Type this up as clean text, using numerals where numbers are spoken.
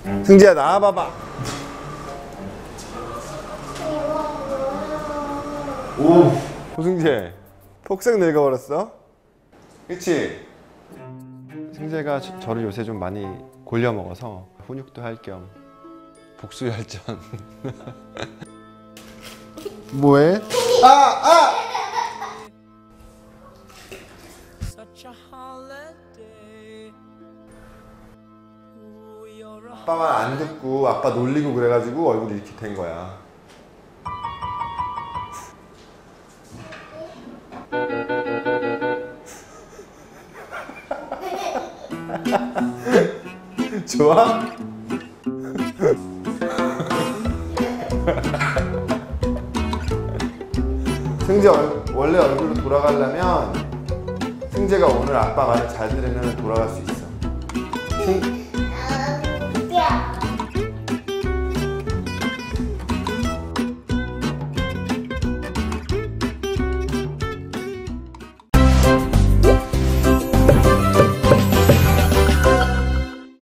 승재야 나와봐봐. 오, 조승재 폭삭 늙어버렸어. 그치? 승재가 저를 요새 좀 많이 골려 먹어서 훈육도 할 겸 복수열전. 뭐해? 아빠 말 안 듣고 아빠 놀리고 그래가지고 얼굴이 이렇게 된 거야. 좋아? 승재 원래 얼굴로 돌아가려면 승재가 오늘 아빠 말을 잘 들으면 돌아갈 수 있어.